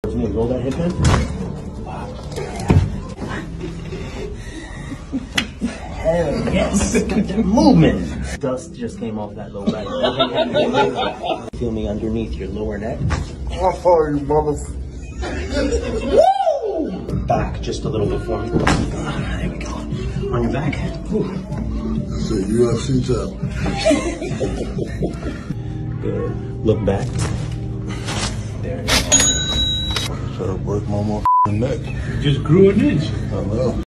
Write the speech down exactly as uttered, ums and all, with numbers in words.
Roll that hip in. Hell yes! Movement! Dust just came off that low back. Feel me underneath your lower neck. How far you mother? Woo! Back just a little bit for me. Ah, there we go. On your back. That's it, U F C tap. Good. Look back. There you go. Try to break my motherfucking neck. Just grew an inch. I know.